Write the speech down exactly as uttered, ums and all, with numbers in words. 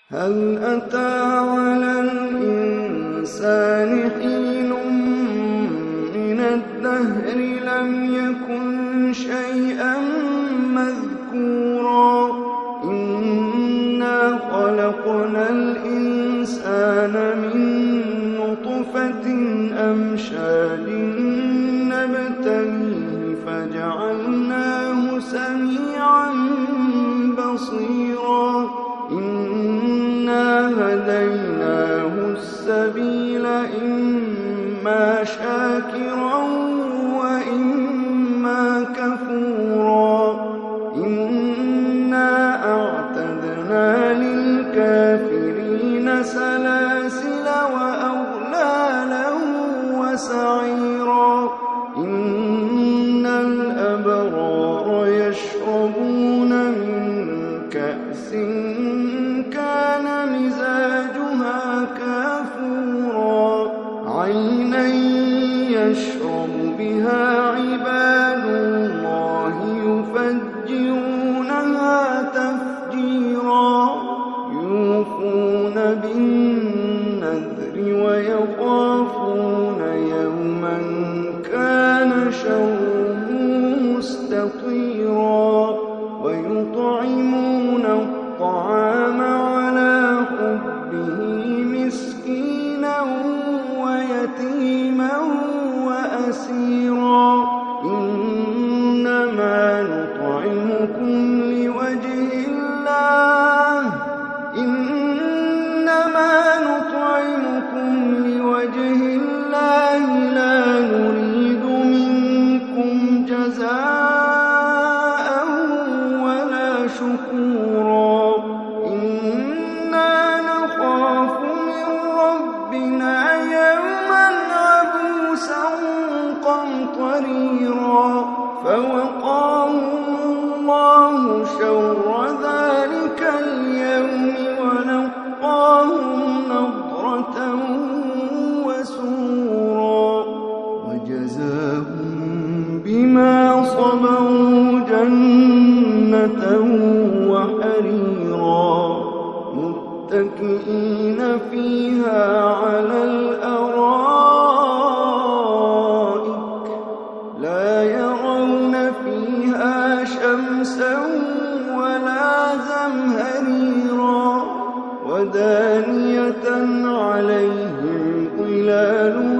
هل أتى على الإنسان حين من الدهر لم يكن شيئا مذكورا إنا خلقنا الإنسان من نطفة أمشاج نبتليه فجعلناه سميعا بصيرا إنا هديناه السبيل إما شاكرا وإما كفورا إنا أعتدنا للكافرين سلاسل وأغلالا وسعيرا إن الأبرار يشربون من كأس كان مزاجها كافورا عينا يشرب بها عباد الله يفجرونها تفجيرا يوفون بالنذر ويخافون يوما كان شره مستطيرا ويطعمون الطعام على حبه مسكينا ويتيما وأسيرا إنما نطعمكم لوجه الله إنما نطعمكم لوجه الله لا نريد منكم جزاء ولا شكورا إنا نخاف من ربنا يوما عبوسا قمطريرا فوقاهم الله شر ذلك اليوم ولقاهم نضرة وسرورا وجزاهم بما صبروا جنة وحريرا متكئين فيها على الأرائك لا يرون فيها شمسا ولا زمهريرا ودانية عليهم ظلالها